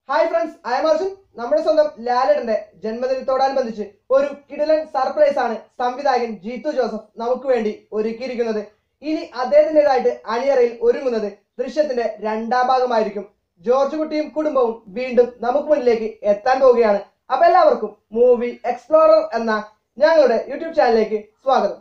Hi friends, I am Arjun. നമ്മുടെ സ്വന്തം ലാലേട്ടന്റെ ജന്മദിനത്തോടനുബന്ധിച്ച് ഒരു കിടിലൻ സർപ്രൈസ് ആണ് സംവിധായകൻ ജീത്തു ജോസഫ് നമുക്ക് വേണ്ടി ഒരുക്കിയിരിക്കുന്നത്. ഇനി അദ്ദേഹത്തിൻ്റെതായിട്ട് അണിയറയിൽ ഒരുങ്ങുന്നത് ദൃശ്യത്തിന്റെ രണ്ടാം ഭാഗമായിരിക്കും. ജോർജ് കുട്ടിയും കുടുംബവും വീണ്ടും നമുക്ക് മുന്നിലേക്ക് എത്താൻ പോവുകയാണ്. അപ്പൊ എല്ലാവർക്കും മൂവി എക്സ്പ്ലോറർ എന്ന ഞങ്ങളുടെ യൂട്യൂബ് ചാനലിലേക്ക് സ്വാഗതം.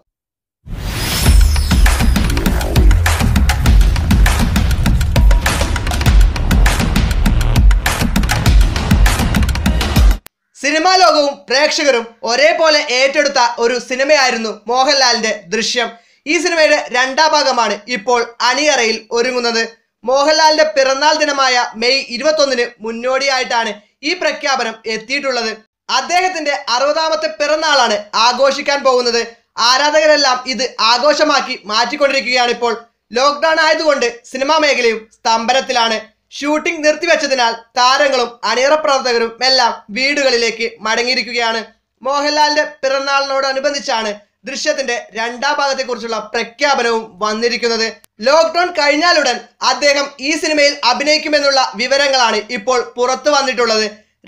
സിനിമാ ലോകവും പ്രേക്ഷകരും ഒരേപോലെ ഏറ്റെടുത്ത ഒരു സിനിമയായിരുന്നു മോഹൻലാലിന്റെ ദൃശ്യം. ഈ സിനിമയുടെ രണ്ടാം ഭാഗമാണ് ഇപ്പോൾ അണിയറയിൽ ഒരുങ്ങുന്നത്. മോഹൻലാലിന്റെ പിറന്നാൾ ദിനമായ മെയ് 21 മുന്നോടിയായിട്ടാണ് ഈ പ്രഖ്യാപനം എത്തിയിട്ടുള്ളത്. അദ്ദേഹത്തിന്റെ 60ാമത്തെ പിറന്നാളാണ് ആഘോഷിക്കാൻ പോകുന്നത്. ആരാധകരെല്ലാം ഇത് ആഘോഷമാക്കി മാറ്റിക്കൊണ്ടിരിക്കുകയാണ്. ഇപ്പോൾ ലോക്ക്ഡൌൺ ആയതുകൊണ്ട് സിനിമാ മേഖലയും സ്തംഭനത്തിലാണ്. ഷൂട്ടിംഗ് നിർത്തിവെച്ചതിനാൽ താരങ്ങളും അണിയറ പ്രവർത്തകരും എല്ലാം വീടുകളിലേക്ക് മടങ്ങിയിരിക്കുകയാണ്. മോഹൻലാലിന്റെ പിറന്നാളിനോടനുബന്ധിച്ചാണ് ദൃശ്യത്തിന്റെ രണ്ടാം ഭാഗത്തെക്കുറിച്ചുള്ള പ്രഖ്യാപനവും വന്നിരിക്കുന്നത്. ലോക്ക്ഡൌൺ കഴിഞ്ഞാലുടൻ അദ്ദേഹം ഈ സിനിമയിൽ അഭിനയിക്കുമെന്നുള്ള വിവരങ്ങളാണ് ഇപ്പോൾ പുറത്തു വന്നിട്ടുള്ളത്.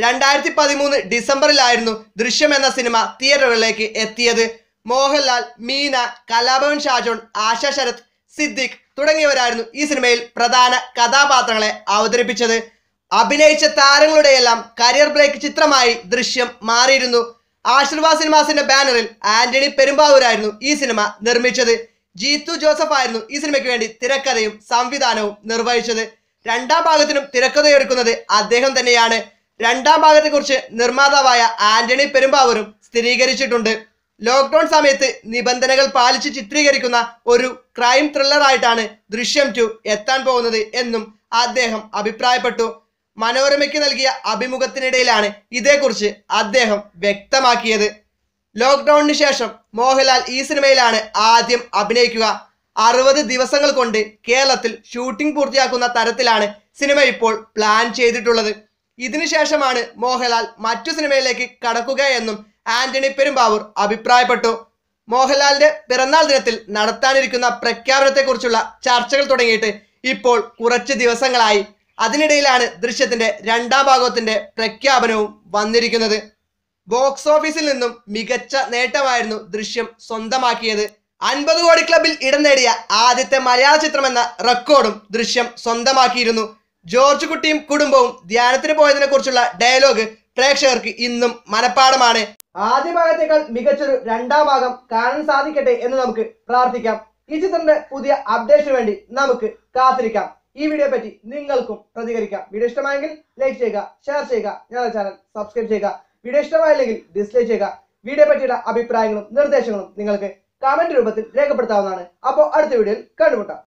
2013 ഡിസംബറിലായിരുന്നു ദൃശ്യം എന്ന സിനിമ തിയേറ്ററുകളിലേക്ക് എത്തിയത്. മോഹൻലാൽ, മീന, കലാഭവൻ ഷാജോൺ, ആശ ശരത്, സിദ്ദിഖ് തുടങ്ങിയവരായിരുന്നു ഈ സിനിമയിൽ പ്രധാന കഥാപാത്രങ്ങളെ അവതരിപ്പിച്ചത്. അഭിനയിച്ച താരങ്ങളുടെയെല്ലാം കരിയർ ബ്രേക്ക് ചിത്രമായി ദൃശ്യം മാറിയിരുന്നു. ആശീർവാദ് സിനിമാസിന്റെ ബാനറിൽ ആന്റണി പെരുമ്പാവൂരായിരുന്നു ഈ സിനിമ നിർമ്മിച്ചത്. ജീത്തു ജോസഫ് ആയിരുന്നു ഈ സിനിമയ്ക്ക് വേണ്ടി തിരക്കഥയും സംവിധാനവും നിർവഹിച്ചത്. രണ്ടാം ഭാഗത്തിനും തിരക്കഥയൊരുക്കുന്നത് അദ്ദേഹം തന്നെയാണ്. രണ്ടാം ഭാഗത്തെക്കുറിച്ച് നിർമ്മാതാവായ ആന്റണി പെരുമ്പാവൂരും സ്ഥിരീകരിച്ചിട്ടുണ്ട്. ലോക്ക്ഡൌൺ സമയത്ത് നിബന്ധനകൾ പാലിച്ച് ചിത്രീകരിക്കുന്ന ഒരു ക്രൈം ത്രില്ലറായിട്ടാണ് ദൃശ്യം 2 എത്താൻ പോകുന്നത് എന്നും അദ്ദേഹം അഭിപ്രായപ്പെട്ടു. മനോരമയ്ക്ക് നൽകിയ അഭിമുഖത്തിനിടയിലാണ് ഇതേക്കുറിച്ച് അദ്ദേഹം വ്യക്തമാക്കിയത്. ലോക്ക്ഡൌണിന് ശേഷം മോഹൻലാൽ ഈ സിനിമയിലാണ് ആദ്യം അഭിനയിക്കുക. 60 ദിവസങ്ങൾ കൊണ്ട് കേരളത്തിൽ ഷൂട്ടിംഗ് പൂർത്തിയാക്കുന്ന തരത്തിലാണ് സിനിമ ഇപ്പോൾ പ്ലാൻ ചെയ്തിട്ടുള്ളത്. ഇതിനുശേഷമാണ് മോഹൻലാൽ മറ്റു സിനിമയിലേക്ക് കടക്കുകയെന്നും ആന്റണി പെരുമ്പാവൂർ അഭിപ്രായപ്പെട്ടു. മോഹൻലാലിന്റെ പിറന്നാൾ ദിനത്തിൽ നടത്താനിരിക്കുന്ന പ്രഖ്യാപനത്തെക്കുറിച്ചുള്ള ചർച്ചകൾ തുടങ്ങിയിട്ട് ഇപ്പോൾ കുറച്ച് ദിവസങ്ങളായി. അതിനിടയിലാണ് ദൃശ്യത്തിന്റെ രണ്ടാം ഭാഗത്തിന്റെ പ്രഖ്യാപനവും വന്നിരിക്കുന്നത്. ബോക്സ് ഓഫീസിൽ നിന്നും മികച്ച നേട്ടമായിരുന്നു ദൃശ്യം സ്വന്തമാക്കിയത്. 50 കോടി ക്ലബിൽ ഇടം നേടിയ ആദ്യത്തെ മലയാള ചിത്രമെന്ന റെക്കോർഡും ദൃശ്യം സ്വന്തമാക്കിയിരുന്നു. ജോർജ് കുട്ടിയും കുടുംബവും ധ്യാനത്തിന് പോയതിനെ കുറിച്ചുള്ള ഡയലോഗ് പ്രേക്ഷകർക്ക് ഇന്നും മനഃപ്പാടമാണ്. ആദ്യ ഭാഗത്തേക്കാൾ മികച്ചൊരു രണ്ടാം ഭാഗം കാണാൻ സാധിക്കട്ടെ എന്ന് നമുക്ക് പ്രാർത്ഥിക്കാം. ഈ ചിത്രത്തിന്റെ പുതിയ അപ്ഡേഷന് വേണ്ടി നമുക്ക് കാത്തിരിക്കാം. ഈ വീഡിയോ പറ്റി നിങ്ങൾക്കും പ്രതികരിക്കാം. വീഡിയോ ഇഷ്ടമായെങ്കിൽ ലൈക്ക് ചെയ്യുക, ഷെയർ ചെയ്യുക, ഞങ്ങളുടെ ചാനൽ സബ്സ്ക്രൈബ് ചെയ്യുക. വീഡിയോ ഇഷ്ടമായില്ലെങ്കിൽ ഡിസ്ലൈക്ക് ചെയ്യുക. വീഡിയോ പറ്റിയുള്ള അഭിപ്രായങ്ങളും നിർദ്ദേശങ്ങളും നിങ്ങൾക്ക് കമന്റ് രൂപത്തിൽ രേഖപ്പെടുത്താവുന്നതാണ്. അപ്പോൾ അടുത്ത വീഡിയോയിൽ കണ്ടുമുട്ടാം.